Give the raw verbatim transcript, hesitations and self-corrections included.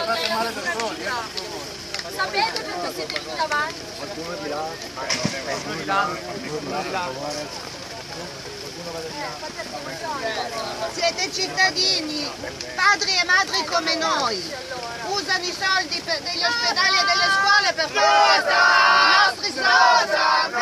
Sapete perché siete lì davanti? Qualcuno di là? Qualcuno di là? Qualcuno di là? Siete cittadini, padri e madri come noi, usano i soldi per degli ospedali e delle scuole per fare questo, i nostri soldi.